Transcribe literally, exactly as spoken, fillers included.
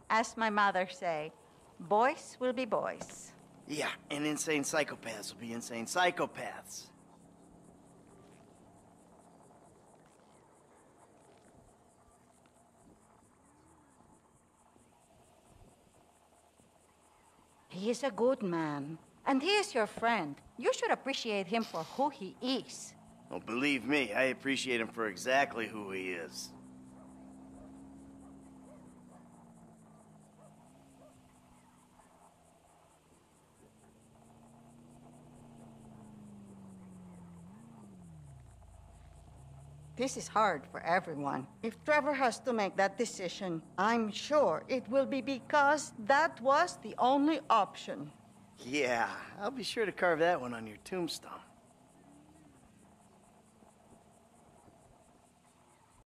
As my mother say, boys will be boys. Yeah, and insane psychopaths will be insane psychopaths. He is a good man, and he is your friend. You should appreciate him for who he is. Well, believe me, I appreciate him for exactly who he is. This is hard for everyone. If Trevor has to make that decision, I'm sure it will be because that was the only option. Yeah, I'll be sure to carve that one on your tombstone.